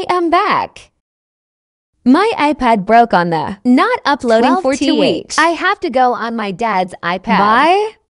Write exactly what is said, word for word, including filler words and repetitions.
I am back. My iPad broke on the not uploading for two weeks. I have to go on my dad's iPad. Bye.